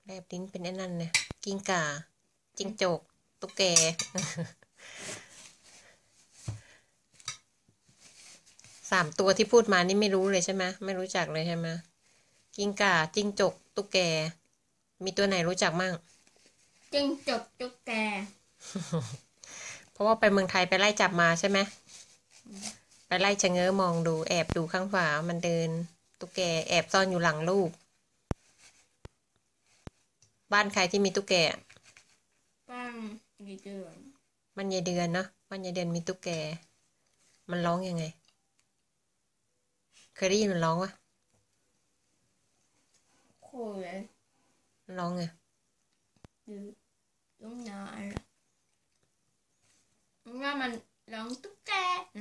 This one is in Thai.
แลบลิ้นเป็นไอ้นั่นเนี่ยกิ้งก่าจิ้งจกตุ๊กแก3 ตัวที่พูดมานี่ไม่รู้เลยใช่ไหมไม่รู้จักเลยใช่ไหมกิ้งก่าจิ้งจกตุ๊กแกมีตัวไหนรู้จักมั่งจิ้งจกตุ๊กแกเพราะว่าไปเมืองไทยไปไล่จับมาใช่ไหมไปไล่ชะเง้อมองดูแอบดูข้างฝามันเดินตุ๊กแกแอบซ่อนอยู่หลังลูกบ้านใครที่มีตุ๊กแกบ้านกี่เดือนมันยายเดือนเนาะบ้านยายเดือนมีตุ๊กแกมันร้องยังไงเคยได้ยินมันร้องวะโคเลยมันร้องไงอยู่ตรงไหนว่ามันร้องตุ๊กแก